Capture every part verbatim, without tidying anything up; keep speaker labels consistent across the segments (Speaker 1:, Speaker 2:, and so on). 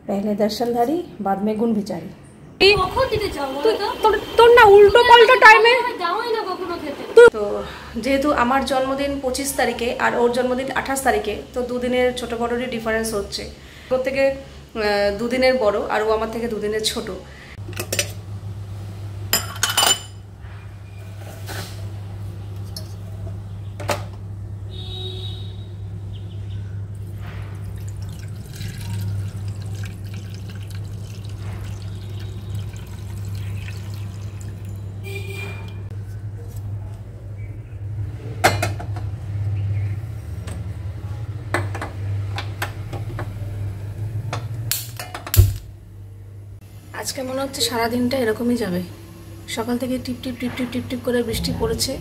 Speaker 1: पहले दर्शनधारी बाद में गुण विचारी। তোর না উল্টো পাল্টা টাইমে তো যেহেতু আমার জন্মদিন পঁচিশ তারিখে আর ওর জন্মদিন আঠাশ তারিখে, তো দুদিনের ছোট বড়রই ডিফারেন্স হচ্ছে। ওর থেকে দুদিনের বড় আর ও আমার থেকে দুদিনের ছোট। আজকে মনে হচ্ছে সারা দিনটা এরকমই যাবে। সকাল থেকে টিপ টিপ টিপ টিপ টিপ টিপ করে বৃষ্টি পড়েছে।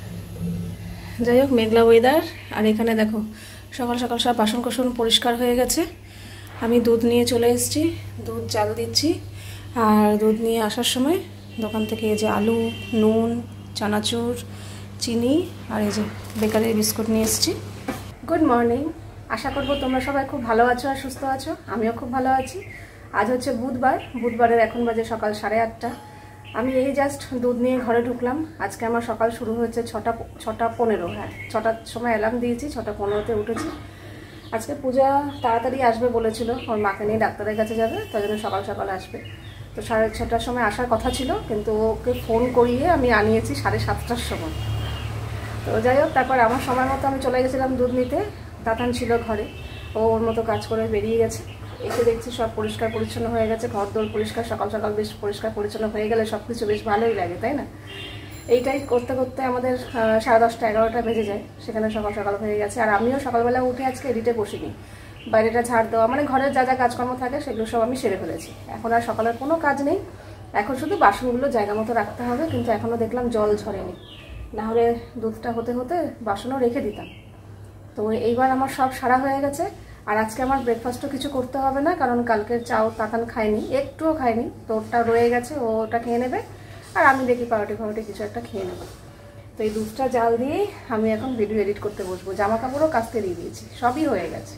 Speaker 1: যাই হোক, মেঘলা ওয়েদার। আর এখানে দেখো সকাল সকাল সব বাসন কোসন পরিষ্কার হয়ে গেছে। আমি দুধ নিয়ে চলে এসেছি, দুধ জাল দিচ্ছি। আর দুধ নিয়ে আসার সময় দোকান থেকে এই যে আলু, নুন, চানাচুর, চিনি আর এই যে বেকারির বিস্কুট নিয়ে এসেছি। গুড মর্নিং, আশা করবো তোমরা সবাই খুব ভালো আছো আর সুস্থ আছো। আমিও খুব ভালো আছি। আজ হচ্ছে বুধবার, বুধবারের এখন বাজে সকাল সাড়ে আটটা। আমি এই জাস্ট দুধ নিয়ে ঘরে ঢুকলাম। আজকে আমার সকাল শুরু হয়েছে ছটা ছটা পনেরো হ্যাঁ ছটার সময় অ্যালার্ম দিয়েছি, ছটা পনেরোতে উঠেছি। আজকে পূজা তাড়াতাড়ি আসবে বলেছিল, ওর মাকে নিয়ে ডাক্তারের কাছে যাবে, তাই জন্য সকাল সকাল আসবে। তো সাড়ে ছটার সময় আসার কথা ছিল, কিন্তু ওকে ফোন করিয়ে আমি আনিয়েছি সাড়ে সাতটার সময়। তো যাই হোক, তারপর আমার সময় মতো আমি চলে গেছিলাম দুধ নিতে। তাতান ছিল ঘরে, ও ওর মতো কাজ করে বেরিয়ে গেছে। এসে দেখছি সব পরিষ্কার পরিচ্ছন্ন হয়ে গেছে, ঘর দোর পরিষ্কার। সকাল সকাল বেশ পরিষ্কার পরিচ্ছন্ন হয়ে গেলে সব কিছু বেশ ভালোই লাগে, তাই না? এইটাই করতে করতে আমাদের সাড়ে দশটা এগারোটা বেজে যায়, সেখানে সকাল সকাল হয়ে গেছে। আর আমিও সকালবেলা উঠে আজকে এডিটে বসিনি, বাইরেটা ঝাড় দেওয়া মানে ঘরের যা যা কাজকর্ম থাকে সেগুলো সব আমি সেরে ফেলেছি। এখন আর সকালের কোনো কাজ নেই, এখন শুধু বাসনগুলো জায়গা মতো রাখতে হবে। কিন্তু এখনও দেখলাম জল ঝরেনি, নাহলে দুধটা হতে হতে বাসনও রেখে দিতাম। তো এইবার আমার সব সারা হয়ে গেছে। আর আজকে আমার ব্রেকফাস্টও কিছু করতে হবে না, কারণ কালকের চাও তাতান খায়নি, একটুও খায়নি। তো ওটা রয়ে গেছে, ও ওটা খেয়ে নেবে। আর আমি দেখি পাউরুটি ফাউরুটি কিছু একটা খেয়ে নেবো। তো এই দুধটা জাল দিয়েই আমি এখন ভিডিও এডিট করতে বসবো। জামা কাপড়ও কাচতে দিয়ে দিয়েছি, সবই হয়ে গেছে।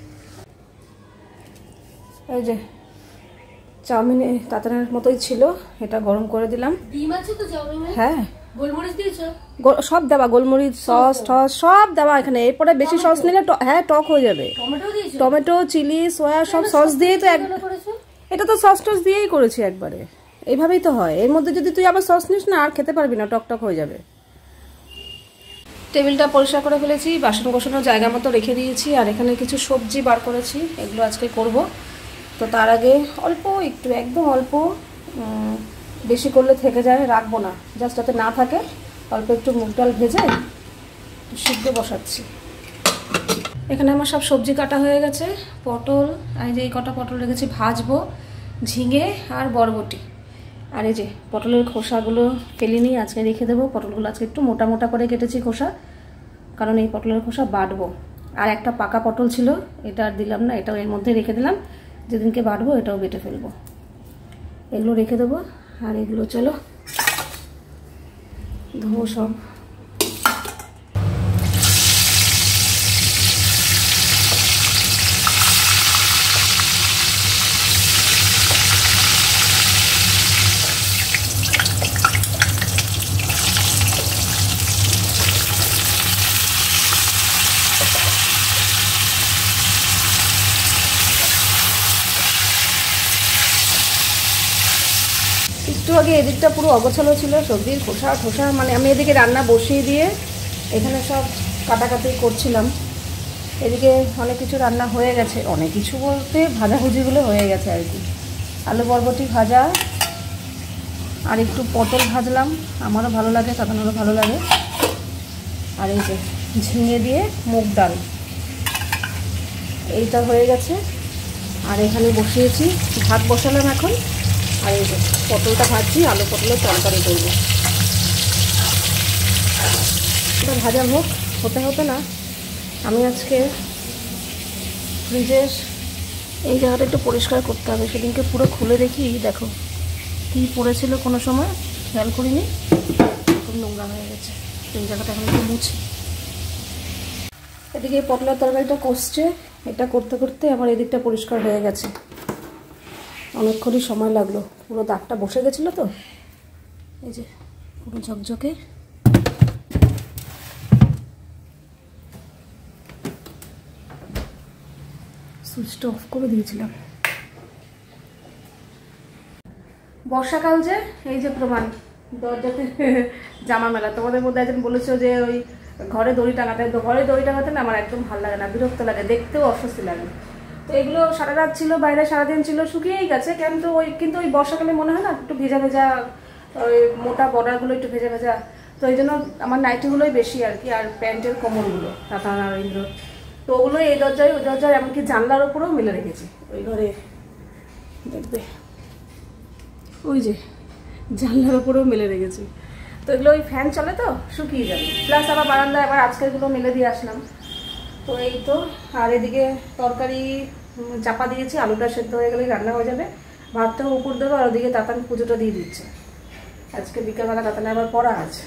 Speaker 1: এই যে চাউমিন তাতানের মতোই ছিল, এটা গরম করে দিলাম।
Speaker 2: ডিম আছে তো চাউমিনে?
Speaker 1: হ্যাঁ,
Speaker 2: গোলমরিচ দিয়েছো?
Speaker 1: সব দেওয়া, গোলমরিচ, সস টস সব দেওয়া এখানে। এরপরে বেশি সস নিলে হ্যাঁ টক হয়ে যাবে। টমেটো, চিলি, সয়া সব সস দিয়েই তো। এটা তো সস টস দিয়েই করেছি একবারে, এইভাবেই তো হয়। এর মধ্যে যদি তুই আবার সস নিস না, আর খেতে পারবি না, টক টক হয়ে যাবে। টেবিলটা পরিষ্কার করে ফেলেছি, বাসন কোসনও জায়গা মতো রেখে দিয়েছি। আর এখানে কিছু সবজি বার করেছি, এগুলো আজকে করব। তো তার আগে অল্প একটু, একদম অল্প, বেশি করলে থেকে যায়, রাখবো না, জাস্ট যাতে না থাকে। অল্প একটু মুগ ডাল ভেজে সিদ্ধ বসাচ্ছি। এখানে আমার সব সবজি কাটা হয়ে গেছে। পটল, আর এই যে এই কটা পটল রেখেছি ভাজবো, ঝিঙে আর বরবটি। আর এই যে পটলের খোসাগুলো ফেলিনি, আজকে রেখে দেবো। পটলগুলো আজকে একটু মোটা মোটা করে কেটেছি খোসা, কারণ এই পটলের খোসা বাটবো। আর একটা পাকা পটল ছিল, এটা আর দিলাম না, এটাও এর মধ্যে রেখে দিলাম। যেদিনকে বাটবো এটাও বেটে ফেলবো। এগুলো রেখে দেবো। আর এগুলো চলো ধোবো সব। একটু আগে এদিকটা পুরো অগোছালো ছিল, সবজির খোসা ঠোসা, মানে আমি এদিকে রান্না বসিয়ে দিয়ে এখানে সব কাটাকাটি করছিলাম। এদিকে অনেক কিছু রান্না হয়ে গেছে, অনেক কিছু বলতে ভাজাভুজিগুলো হয়ে গেছে আর কি। আলু বরবটি ভাজা, আর একটু পটল ভাজলাম, আমারও ভালো লাগে, তাদেরও ভালো লাগে। আর এই যে ঝিঙে দিয়ে মুগ ডাল, এইটা হয়ে গেছে। আর এখানে বসিয়েছি, ভাত বসালাম এখন। আর এই যে পটলটা ভাজছি, আলু পটলের তরকারি করবো। এটা ভাজা হোক, হতে হতে না আমি আজকে ফ্রিজের এই জায়গাটা একটু পরিষ্কার করতে হবে। সেদিনকে পুরো খুলে দেখি, দেখো কী পড়েছিল, কোনো সময় খেয়াল করিনি, খুব নোংরা হয়ে গেছে। এই জায়গাটা এখন একটু মুছি। এদিকে পটলের তরকারিটা কষছে, এটা করতে করতে আমার এদিকটা পরিষ্কার হয়ে গেছে। অনেকক্ষণই সময় লাগলো, পুরো দাগটা বসে গেছিলো তো, এই যে পুরো ঝকঝকে। সুইচটা অফ করে দিয়েছিলাম। বর্ষাকাল যে, এই যে প্রমাণ, দরজাতে জামা মেলা। তোমাদের মধ্যে একজন বলেছো যে ওই ঘরে দড়ি টাঙাতে, ঘরে দড়ি টাঙাতে না আমার একদম ভালো লাগে না, বিরক্ত লাগে, দেখতেও অস্বস্তি লাগে। তো এগুলো সারা রাত ছিল বাইরে, সারাদিন ছিল, শুকিয়েই গেছে, কিন্তু ওই কিন্তু ওই বর্ষাকালে মনে হয় না একটু ভেজা ভেজা, ওই মোটা বর্ডারগুলো একটু ভেজা ভেজা, তো এই জন্য আমার নাইটিগুলোই বেশি আর কি, আর প্যান্টের কোমরগুলো তাতান আর ইন্দ্র, তো ওগুলো এই দরজায় ওই দরজায় এমনকি জানলার ওপরেও মেলে রেখেছি। ওই ঘরে দেখবে ওই যে জানলার ওপরেও মেলে রেখেছি। তো এগুলো ওই ফ্যান চলে তো শুকিয়ে যাবে, প্লাস আবার বারান্দায় আবার আজকেরগুলো মেলে দিয়ে আসলাম। তো এই তো, আর এদিকে তরকারি চাপা দিয়েছি, আলুটা সেদ্ধ হয়ে গেলেই রান্না হয়ে যাবে, ভাতটাও উপর দেবো, আর ওদিকে তাতান পুজোটা দিয়ে দিচ্ছে। আজকে বিকেলবেলা তাতানে আবার পড়া আছে।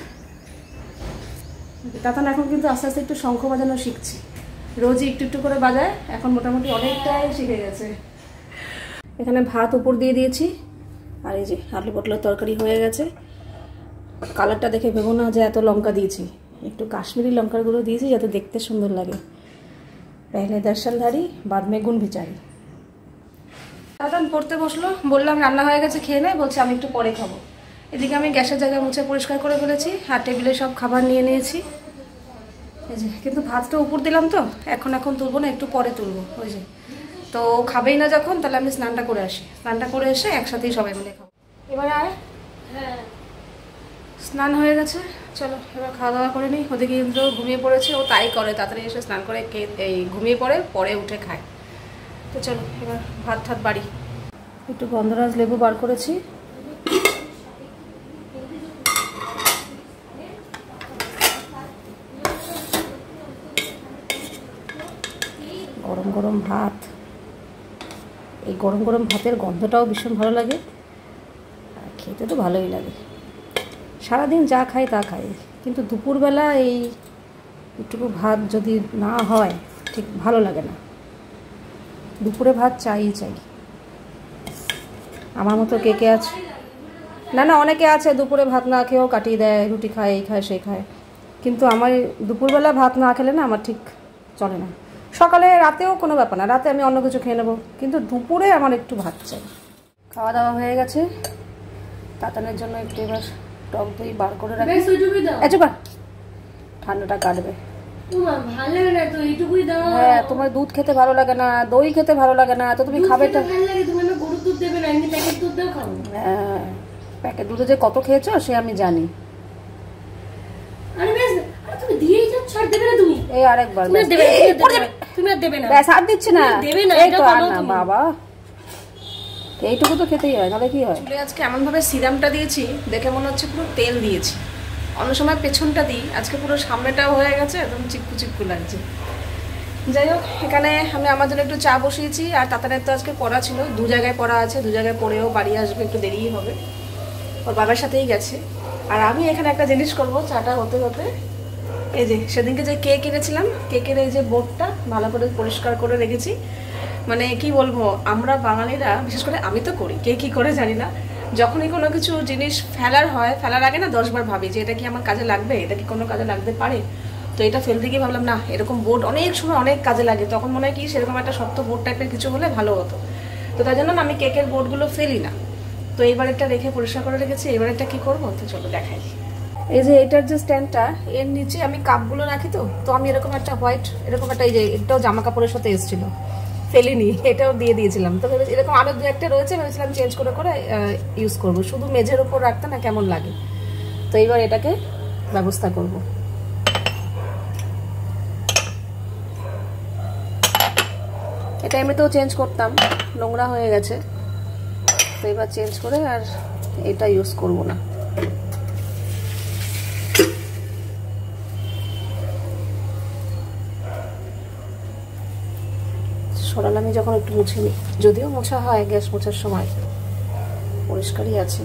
Speaker 1: তাতান এখন কিন্তু আস্তে আস্তে একটু শঙ্খ বাজানো শিখছি, রোজই একটু একটু করে বাজায়, এখন মোটামুটি অনেকটাই শিখে গেছে। এখানে ভাত উপর দিয়ে দিয়েছি, আর এই যে আলু পটলের তরকারি হয়ে গেছে। কালারটা দেখে ভেবো না যে এত লঙ্কা দিয়েছি, একটু কাশ্মীরি লঙ্কার গুঁড়ো দিয়েছি যাতে দেখতে সুন্দর লাগে। পেহলে দর্শনধারী বাদ মে গুণ বিচারি। তাতান পড়তে বসলো, বললাম রান্না হয়ে গেছে খেয়ে নেয়, বলছে আমি একটু পরে খাবো। এদিকে আমি গ্যাসের জায়গা মুছে পরিষ্কার করে ফেলেছি, আর টেবিলে সব খাবার নিয়ে নিয়েছি। এই যে কিন্তু ভাতটা উপর দিলাম তো, এখন এখন তুলবো না, একটু পরে তুলবো। ওই যে তো খাবেই না যখন, তাহলে আমি স্নানটা করে আসি, স্নানটা করে এসে একসাথেই সবাই মিলে খাবো। এবারে আয়,
Speaker 2: হ্যাঁ
Speaker 1: স্নান হয়ে গেছে, চলো এবার খাওয়া দাওয়া করে নিই। ওদিকে ইন্দ্র ঘুমিয়ে পড়েছে, ও তাই করে, তাড়াতাড়ি এসে স্নান করে এই ঘুমিয়ে পড়ে, পরে উঠে খায়। তো চলো এবার ভাত ঠাত বাড়ি। একটু গন্ধরাজ লেবু বার করেছি, গরম গরম ভাত। এই গরম গরম ভাতের গন্ধটাও ভীষণ ভালো লাগে, আর খেতে তো ভালোই লাগে। সারাদিন যা খাই তা খাই, কিন্তু দুপুরবেলা এই একটুকু ভাত যদি না হয় ঠিক ভালো লাগে না। দুপুরে ভাত চাই চাই। আমার মতো কে কে আছে? না না, অনেকে আছে দুপুরে ভাত না খেয়েও কাটিয়ে দেয়, রুটি খায়, এই খায় সেই খায়, কিন্তু আমার দুপুরবেলা ভাত না খেলে না আমার ঠিক চলে না। সকালে রাতেও কোনো ব্যাপার না, রাতে আমি অন্য কিছু খেয়ে নেবো, কিন্তু দুপুরে আমার একটু ভাত চাই। খাওয়া দাওয়া হয়ে গেছে, তাতানের জন্য একটু এবার টক দই বার করে রাখি। এচুকা ঠান্ডাটা কাটবে।
Speaker 2: ভালো লাগে না তো এইটুকুই দাও।
Speaker 1: হ্যাঁ, তোমার দুধ খেতে ভালো লাগে না, দই খেতে ভালো লাগে না, তো তুমি খাবে তো।
Speaker 2: ভালো লাগে, তুমি না গরুর দুধ দেবে না, এমনি প্যাকেট দুধ দাও খাও।
Speaker 1: হ্যাঁ, প্যাকেট দুধে যে কত খেয়েছো সে আমি জানি।
Speaker 2: আরে বেশ, আরে তুমি দিয়েই যাচ্ছ, আর দেবে না তুমি?
Speaker 1: এই আরেকবার
Speaker 2: তুমি দেবে, তুমি আর দেবে না,
Speaker 1: ব্যাস আর দিচ্ছি না,
Speaker 2: দেবে না,
Speaker 1: এই তো আর না বাবা, এইটুকু তো খেতেই হয়, তাহলে কি হয়। চুলে আজকে এমন ভাবে সিরামটা দিয়েছি, দেখে মনে হচ্ছে পুরো তেল দিয়েছি। অন্য সময় পেছনটা দিই, আজকে পুরো সামনেটাও হয়ে গেছে, একদম চিক্কু চিক্কু লাগছে। যাই হোক, এখানে আমি আমার জন্য একটু চা বসিয়েছি, আর তাতানের তো আজকে পড়া ছিল, দু জায়গায় পড়া আছে, দু জায়গায় পড়েও বাড়ি আসবে, একটু দেরিই হবে, ওর বাবার সাথেই গেছে। আর আমি এখানে একটা জিনিস করবো, চাটা হতে হতে এই যে সেদিনকে যে কেক এনেছিলাম, কেকের এই যে বোর্ডটা ভালো করে পরিষ্কার করে রেখেছি। মানে কি বলবো, আমরা বাঙালিরা বিশেষ করে আমি তো করি, কে কী করে জানি না, যখনই কোনো কিছু জিনিস ফেলার হয়, ফেলার আগে না দশবার ভাবি যে এটা কি আমার কাজে লাগবে, এটা কি কোনো কাজে লাগতে পারে। তো এটা ফেলতে গিয়ে ভাবলাম না, এরকম বোর্ড অনেক সময় অনেক কাজে লাগে, তখন মনে হয় কি সেরকম একটা শক্ত বোর্ড টাইপের কিছু হলে ভালো হতো। তো তাই জন্য আমি কেকের বোর্ডগুলো ফেলি না। তো এইবার এটা রেখে পরিষ্কার করে রেখেছি, এবার এটা কী করবো, তো চলো দেখাই। এই যে এটার যে স্ট্যান্ডটা, এর নিচে আমি কাপগুলো রাখি, তো তো আমি এরকম একটা হোয়াইট, এরকম একটা, এই যে এটাও জামা কাপড়ের সাথে এসেছিলো, ফেলিনি, এটাও দিয়ে দিয়েছিলাম। তো এরকম আরও দু একটা রয়েছে, ভেবেছিলাম চেঞ্জ করে করে ইউজ করবো, শুধু মেঝের উপর রাখতে না কেমন লাগে। তো এইবার এটাকে ব্যবস্থা করব। এটা এমনিতেও চেঞ্জ করতাম, নোংরা হয়ে গেছে, তো এবার চেঞ্জ করে আর এটা ইউজ করব না। সরালামি যখন একটু মুছে নিই, যদিও মোছা হয় গ্যাস মোছার সময়, পরিষ্কারই আছে।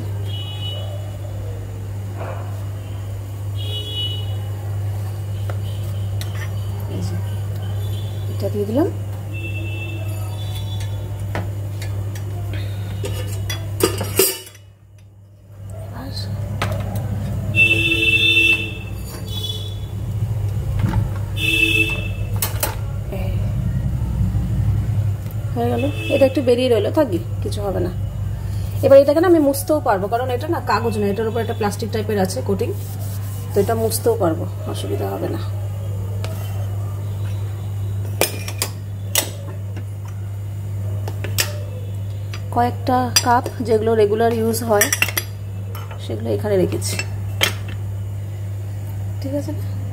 Speaker 1: এটা দিয়ে দিলাম। এটা একটু বেরিয়ে রইলো, থাকবি, কিছু হবে না। এবার এটাকে না আমি মুছতেও পারবো, কারণ এটা না কাগজ না, এটার উপর একটা প্লাস্টিক টাইপের আছে কোটিং, তো এটা মুছতেও পারবো, অসুবিধা হবে না। কয়েকটা কাপ যেগুলো রেগুলার ইউজ হয় সেগুলো এখানে রেখেছি, ঠিক আছে।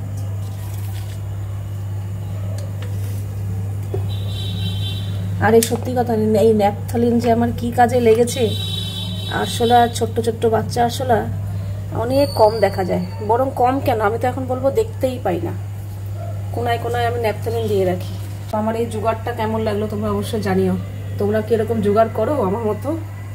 Speaker 1: আর এই সত্যি কথা, এই ন্যাপথলিন যে আমার কি কাজে লেগেছে। আরশোলা, ছোট্ট ছোট্ট বাচ্চা আরশোলা অনেক কম দেখা যায়, বরং কম কেন, আমি তো এখন বলবো দেখতেই পাই না। কোনায় কোনায় আমি ন্যাপথলিন দিয়ে রাখি। আমার এই জোগাড়টা কেমন লাগলো তোমরা অবশ্যই জানিও। তোমরা কি এরকম জোগাড় করো আমার মতো?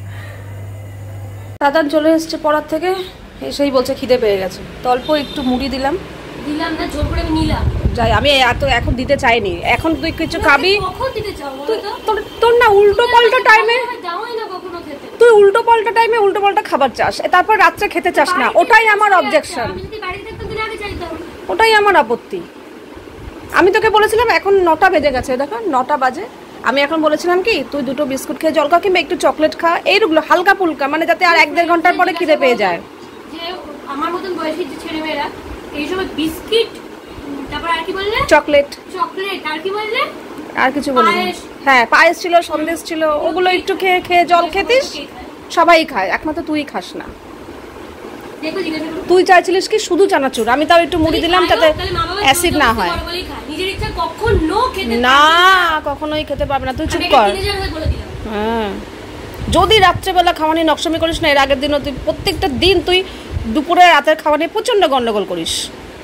Speaker 1: দাদান চলে এসছে পড়ার থেকে, এসেই বলছে খিদে পেয়ে গেছে, তো অল্প একটু মুড়ি দিলাম
Speaker 2: দিলাম না, জোর করে আমি নিলাম।
Speaker 1: যাই, আমি এত এখন দিতে চাইনি, এখন তুই কিছু খাবি।
Speaker 2: কখন দিতে চাও বলো তো?
Speaker 1: তোর তোর না উল্টো পাল্টা টাইমে,
Speaker 2: দাওই না কখনো খেতে।
Speaker 1: তুই উল্টো পাল্টা টাইমে উল্টো পাল্টা খাবার চাস, তারপর রাত্রে খেতে চাস না, ওটাই আমার অবজেকশন।
Speaker 2: আমি যদি বাড়িতে থাকতাম দিন আগে চাইতাম।
Speaker 1: ওটাই আমার আপত্তি। আমি তোকে বলেছিলাম, এখন নটা বেজে গেছে, দেখো নটা বাজে, আমি এখন বলেছিলাম কি তুই দুটো বিস্কুট খেয়ে জল খা, কিংবা একটু চকলেট খা, এইগুলো হালকা ফুলকা, মানে যাতে আর এক দেড় ঘন্টার পরে খিদে পেয়ে যায়।
Speaker 2: যে আমার মতন বয়সী যে ছেলেমেয়েরা এই সময় বিস্কিট, তারপর আর কি বললে,
Speaker 1: চকলেট,
Speaker 2: চকলেট, আর কি বললে,
Speaker 1: আর কিছু বলিনি। হ্যাঁ, পায়েস ছিল, সন্দেশ ছিল, ওগুলো একটু খেয়ে খেয়ে জল খেতিস। সবাই খায়, একমাত্র তুই খাস না।
Speaker 2: দেখো জিজ্ঞাসা করো,
Speaker 1: তুই চাইছিলিস কি শুধু চানাচুর, আমি তাও একটু মুড়ি দিলাম যাতে অ্যাসিড না হয়।
Speaker 2: নিজের ইচ্ছা কখনো খেতে
Speaker 1: না, কখনোই খেতে পারবে না, তুই চুপ কর। হ্যাঁ, যদি রাত্রেবেলা খাওয়ানি নকশামি করিস না, এর আগের দিনও তুই প্রত্যেকটা দিন তুই দুপুরে রাতের খাওয়া নিয়ে প্রচন্ড গন্ডগোল করিস।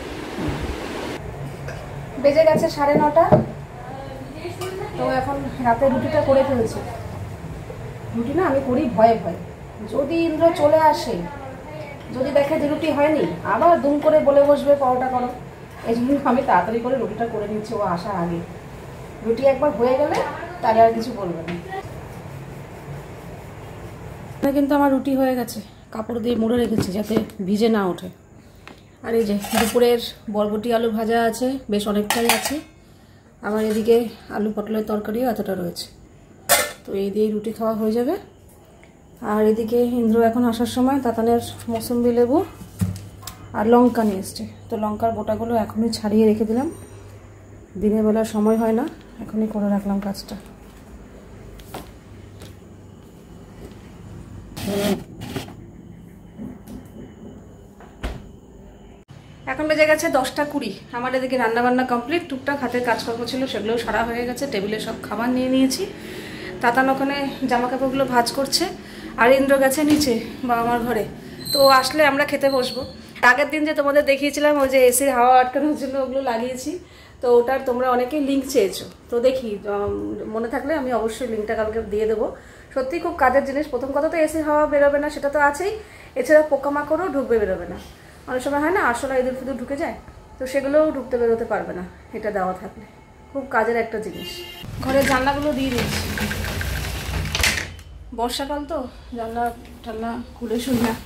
Speaker 1: বেজে গেছে সাড়ে নটা, তো এখন রাতে রুটিটা করে ফেলেছি। রুটি না আমি করি ভয়ে ভয়ে, যদি ইন্দ্র চলে আসে, যদি দেখে যে রুটি হয়নি, আবার দুম করে বলে বসবে পরোটা করো, এই জন্য আমি তাড়াতাড়ি করে রুটিটা করে নিচ্ছি ও আসার আগে। রুটি একবার হয়ে গেলে তাহলে আর কিছু বলবে না। কিন্তু আমার রুটি হয়ে গেছে, কাপড় দিয়ে মুড়ে রেখেছি যাতে ভিজে না ওঠে। আর এই যে দুপুরের বরবটি আলু ভাজা আছে, বেশ অনেকটাই আছে, আবার এদিকে আলু পটলের তরকারিও এতটা রয়েছে, তো এই দিয়েই রুটি খাওয়া হয়ে যাবে। আর এদিকে ইন্দ্র এখন আসার সময় তাতানের মৌসুম্বি লেবু আর লঙ্কা নিয়ে এসছে, তো লঙ্কার বোটাগুলো এখনই ছাড়িয়ে রেখে দিলাম, দিনের বেলা সময় হয় না, এখনই করে রাখলাম কাজটা। এখন বেজে গেছে দশটা কুড়ি, আমার এদিকে রান্নাবান্না কমপ্লিট, টুকটাক হাতের কাজকর্ম ছিল সেগুলোও সারা হয়ে গেছে, টেবিলে সব খাবার নিয়ে নিয়েছি। তাতান ওখানে জামা কাপড়গুলো ভাঁজ করছে, আর ইন্দ্র গেছে নিচে বাবা মার ঘরে, তো আসলে আমরা খেতে বসবো। আগের দিন যে তোমাদের দেখিয়েছিলাম ওই যে এসির হাওয়া আটকানোর জন্য ওগুলো লাগিয়েছি, তো ওটার তোমরা অনেকেই লিঙ্ক চেয়েছো, তো দেখি মনে থাকলে আমি অবশ্যই লিঙ্কটা কালকে দিয়ে দেবো। সত্যি খুব কাজের জিনিস। প্রথম কথা তো এসির হাওয়া বেরোবে না, সেটা তো আছেই, এছাড়া পোকামাকড়ও ঢুকবে বেরোবে না। অনেক সময় হয় না আরশোলা ইঁদুর ফিঁদুর ঢুকে যায়, তো সেগুলোও ঢুকতে বেরোতে পারবে না, এটা দেওয়া থাকলে। খুব কাজের একটা জিনিস। ঘরের জানলাগুলো দিয়ে দিয়েছি, বর্ষাকাল তো জানলা টাল্লা খুলে শুই না।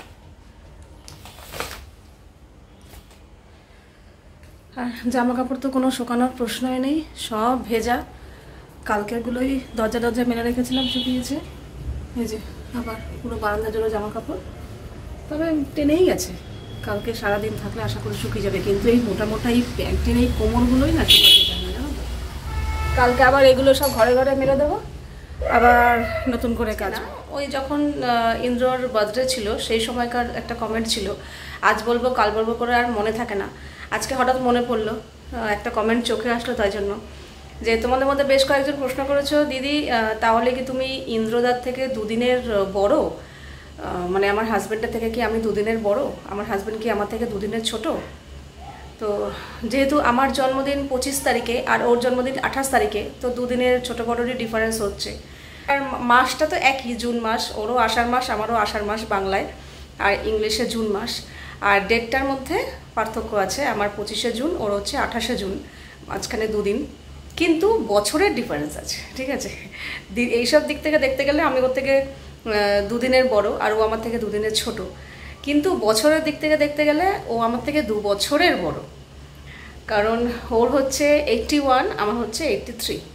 Speaker 1: আর জামা কাপড় তো কোনো শুকানোর প্রশ্নই নেই, সব ভেজা। কালকেরগুলোই দরজা দরজা মেলে রেখেছিলাম, শুকিয়েছে। এই যে আবার পুরো বারান্দা জোড়া জামা কাপড়, তবে টেনেই গেছে, কালকে সারাদিন থাকলে আশা করি শুকিয়ে যাবে, কিন্তু এই মোটা মোটা এই প্যান্টের এই কোমরগুলোই না শুকাতে চায় না, জানো তো। কালকে আবার এগুলো সব ঘরে ঘরে মেলে দেবো, আবার নতুন করে কাজ। ওই যখন ইন্দ্রর বার্থডে ছিল সেই সময়কার একটা কমেন্ট ছিল, আজ বলবো কাল বলবো করে আর মনে থাকে না, আজকে হঠাৎ মনে পড়লো, একটা কমেন্ট চোখে আসলো, তাই জন্য। যে তোমাদের মধ্যে বেশ কয়েকজন প্রশ্ন করেছো, দিদি তাহলে কি তুমি ইন্দ্রদার থেকে দুদিনের বড়, মানে আমার হাজব্যান্ডের থেকে কি আমি দুদিনের বড়, আমার হাজব্যান্ড কি আমার থেকে দুদিনের ছোট? তো যেহেতু আমার জন্মদিন পঁচিশ তারিখে আর ওর জন্মদিন আঠাশ তারিখে, তো দুদিনের ছোটো বড়োরই ডিফারেন্স হচ্ছে। আর মাসটা তো একই, জুন মাস, ওরও আষাঢ় মাস আমারও আষাঢ় মাস বাংলায়, আর ইংলিশে জুন মাস। আর ডেটটার মধ্যে পার্থক্য আছে, আমার পঁচিশে জুন, ওর হচ্ছে আঠাশে জুন, মাঝখানে দুদিন, কিন্তু বছরের ডিফারেন্স আছে, ঠিক আছে। এইসব দিক থেকে দেখতে গেলে আমি ওর থেকে দুদিনের বড় আর ও আমার থেকে দুদিনের ছোট, কিন্তু বছরের দিক থেকে দেখতে গেলে ও আমার থেকে দু বছরের বড়, কারণ ওর হচ্ছে এইটটি ওয়ান, আমার হচ্ছে এইটটি থ্রি,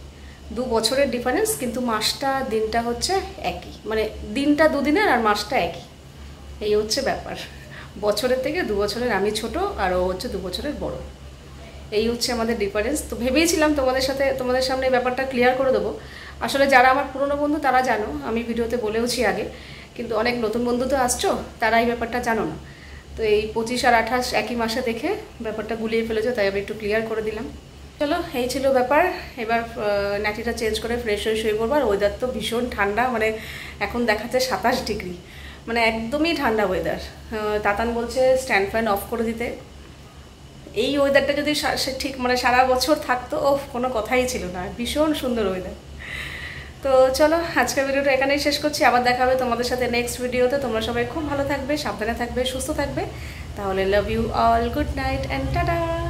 Speaker 1: দু বছরের ডিফারেন্স, কিন্তু মাসটা দিনটা হচ্ছে একই, মানে দিনটা দুদিনের আর মাসটা একই, এই হচ্ছে ব্যাপার। বছরের থেকে দু বছরের আমি ছোট আর ও হচ্ছে দু বছরের বড়, এই হচ্ছে আমাদের ডিফারেন্স। তো ভেবেইছিলাম তোমাদের সাথে তোমাদের সামনে ব্যাপারটা ক্লিয়ার করে দেবো। আসলে যারা আমার পুরনো বন্ধু তারা জানো, আমি ভিডিওতে বলেওছি আগে, কিন্তু অনেক নতুন বন্ধু তো আসছো, তারা এই ব্যাপারটা জানো না। তো এই পঁচিশ আর আঠাশ একই মাসে দেখে ব্যাপারটা গুলিয়ে ফেলেছো, তাই আমি একটু ক্লিয়ার করে দিলাম। চলো, এই ছিল ব্যাপার। এবার নাইটিটা চেঞ্জ করে ফ্রেশ হয়ে শুয়ে পড়বার। ওয়েদার তো ভীষণ ঠান্ডা, মানে এখন দেখাচ্ছে সাতাশ ডিগ্রি, মানে একদমই ঠান্ডা ওয়েদার। তাতান বলছে স্ট্যান্ড ফ্যান অফ করে দিতে। এই ওয়েদারটা যদি ঠিক মানে সারা বছর থাকতো, ও কোনো কথাই ছিল না, ভীষণ সুন্দর ওয়েদার। তো চলো, আজকের ভিডিওটা এখানেই শেষ করছি। আবার দেখা হবে তোমাদের সাথে নেক্সট ভিডিওতে। তোমরা সবাই খুব ভালো থাকবে, সাবধানে থাকবে, সুস্থ থাকবে। তাহলে love you all, good night and tata.